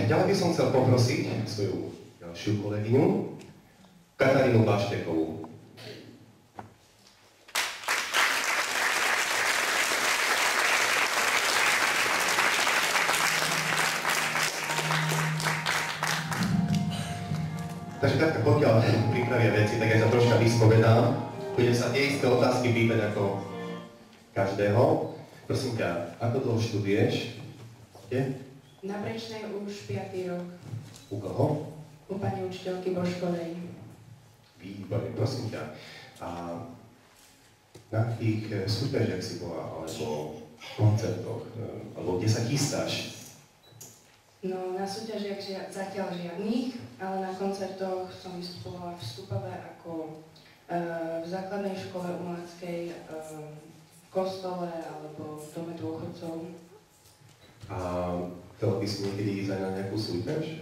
ďalej by som chcel poprosiť svoju ďalšiu kolegyňu, Katarínu Baštekovú. Takže takto, pokiaľ pripravia veci, tak ja sa troška vyspovedám. Budem sa tie isté otázky pýtať ako každého. Prosím ťa, ako dlho študuješ? Kde? Na Brečnej už 5. rok. U koho? U pani učiteľky Božkovej. Výborne, prosím ťa. A na akých súťažiach si bola, alebo koncertoch, alebo kde sa chystáš? No, na súťažiach zatiaľ žiadnych, ale na koncertoch som vystupovala v Stupave ako v základnej škole umeleckej, v kostole alebo v dome dôchodcov. A chcela by si niekedy ísť aj na nejakú súťaž?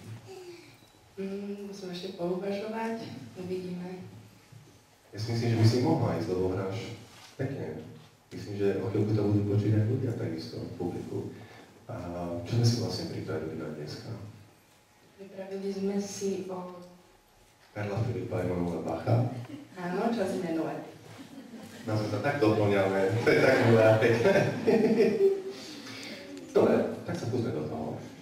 Musím ešte pouvažovať, uvidíme. Ja si myslím, že by si mohla ísť, lebo hráš pekne. Myslím, že o chvíľku to budú počuť aj ľudia takisto v publiku. A čo sme si vlastne pripravili na dneska? Pripravili sme si o... Karla Filipa Emanuela Bacha. Áno, čas minule. No sme sa tak doplňame, to je tak milé a pekné. Dobre, tak sa púsme do toho.